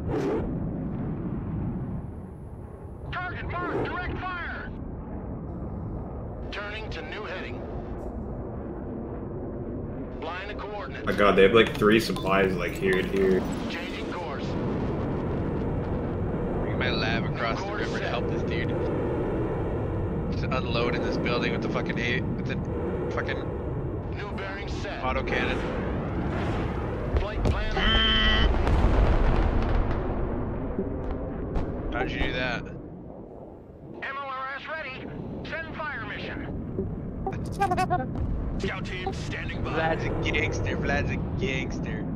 Target marked. Direct fire. Turning to new heading. Line of coordinates. Oh my god, they have like 3 supplies like here and here. Changing course. Bring my lab across the river to help this dude. Just unload in this building with the fucking New bearing set. auto cannon. Flight plan. How'd you do that? MLRS ready. Send fire mission. Scout team standing by. Vlad's a gangster. Vlad's a gangster.